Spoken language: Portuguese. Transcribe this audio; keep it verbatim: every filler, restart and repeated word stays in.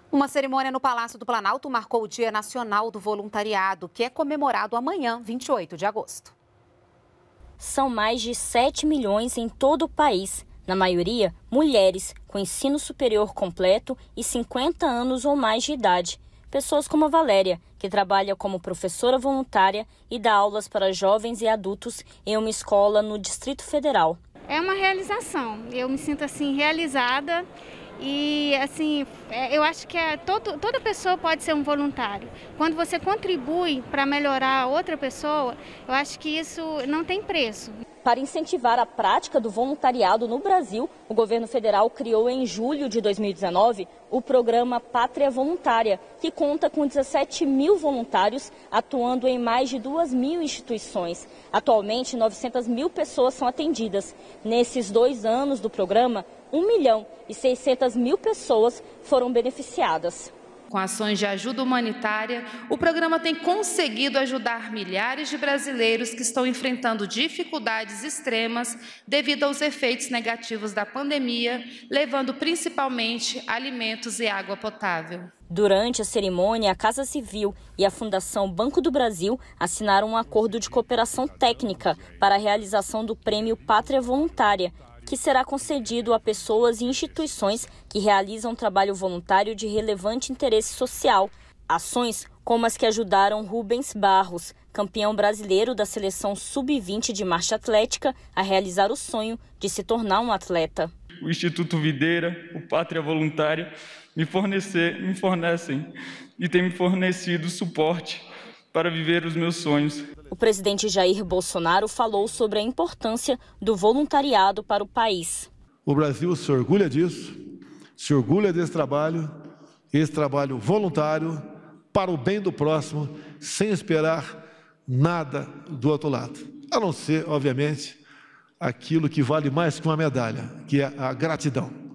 Uma cerimônia no Palácio do Planalto marcou o Dia Nacional do Voluntariado, que é comemorado amanhã, vinte e oito de agosto. São mais de sete milhões em todo o país, na maioria mulheres com ensino superior completo e cinquenta anos ou mais de idade. Pessoas como a Valéria, que trabalha como professora voluntária e dá aulas para jovens e adultos em uma escola no Distrito Federal. É uma realização, eu me sinto assim realizada. E assim, eu acho que é, todo, toda pessoa pode ser um voluntário. Quando você contribui para melhorar a outra pessoa, eu acho que isso não tem preço. Para incentivar a prática do voluntariado no Brasil, o governo federal criou em julho de dois mil e dezenove o programa Pátria Voluntária, que conta com dezessete mil voluntários atuando em mais de duas mil instituições. Atualmente, novecentas mil pessoas são atendidas. Nesses dois anos do programa, um milhão e seiscentas mil pessoas foram beneficiadas. Com ações de ajuda humanitária, o programa tem conseguido ajudar milhares de brasileiros que estão enfrentando dificuldades extremas devido aos efeitos negativos da pandemia, levando principalmente alimentos e água potável. Durante a cerimônia, a Casa Civil e a Fundação Banco do Brasil assinaram um acordo de cooperação técnica para a realização do Prêmio Pátria Voluntária, que será concedido a pessoas e instituições que realizam trabalho voluntário de relevante interesse social. Ações como as que ajudaram Rubens Barros, campeão brasileiro da seleção sub vinte de marcha atlética, a realizar o sonho de se tornar um atleta. O Instituto Videira, o Pátria Voluntária, me, fornecer, me fornecem e têm me fornecido suporte para viver os meus sonhos. O presidente Jair Bolsonaro falou sobre a importância do voluntariado para o país. O Brasil se orgulha disso, se orgulha desse trabalho, esse trabalho voluntário para o bem do próximo, sem esperar nada do outro lado. A não ser, obviamente, aquilo que vale mais que uma medalha, que é a gratidão.